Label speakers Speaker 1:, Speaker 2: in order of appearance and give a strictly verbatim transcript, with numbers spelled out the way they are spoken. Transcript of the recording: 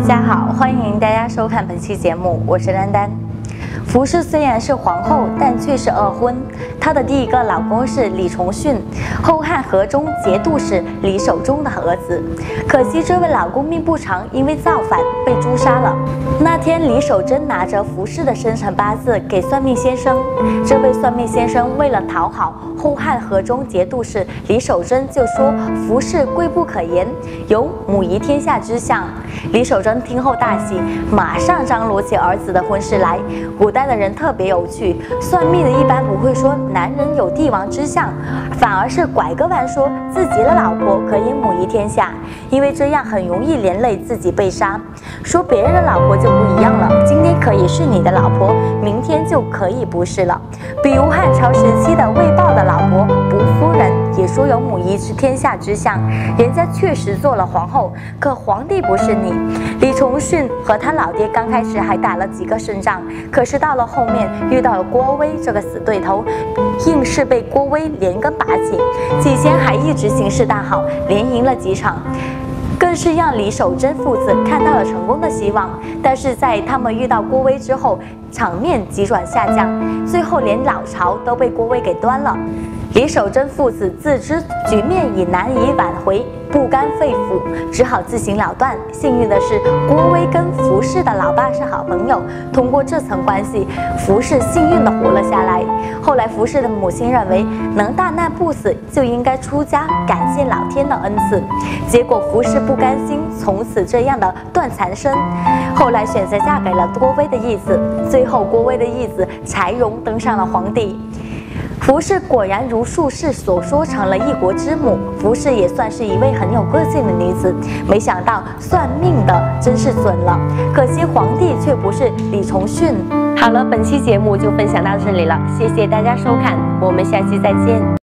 Speaker 1: 家好，欢迎大家收看本期节目，我是丹丹。服氏虽然是皇后，但却是二婚。她的第一个老公是李重训，后汉河中节度使李守忠的儿子。可惜这位老公命不长，因为造反被诛杀了。那天，李守贞拿着服氏的生辰八字给算命先生，这位算命先生为了讨好后汉河中节度使李守贞，就说服氏贵不可言，有母仪天下之象。李守贞听后大喜，马上张罗起儿子的婚事来。古代的人特别有趣，算命的一般不会说男人有帝王之相，反而是拐个弯说自己的老婆可以母仪天下，因为这样很容易连累自己被杀。说别人的老婆就不一样了，今天可以是你的老婆，明天就可以不是了。比如汉朝时期的魏豹的老婆薄夫人，也说有母仪之天下之相，人家确实做了皇后，可皇帝不是你。李重训和他老爹刚开始还打了几个胜仗，可是到了后面遇到了郭威这个死对头，硬是被郭威连根拔起。起先还一直形势大好，连赢了几场，更是让李守贞父子看到了成功的希望。但是在他们遇到郭威之后，场面急转下降，最后连老巢都被郭威给端了。李守贞父子自知局面已难以挽回，不甘肺腑，只好自行了断。幸运的是，郭威跟服氏的老爸是好朋友，通过这层关系，服氏幸运地活了下来。后来，服氏的母亲认为能大难不死，就应该出家感谢老天的恩赐。结果服氏不甘心，从此这样的断残生，后来选择嫁给了郭威的义子。最后，郭威的义子柴荣登上了皇帝。服氏果然如术士所说，成了一国之母。服氏也算是一位很有个性的女子，没想到算命的真是准了，可惜皇帝却不是李重训。好了，本期节目就分享到这里了，谢谢大家收看，我们下期再见。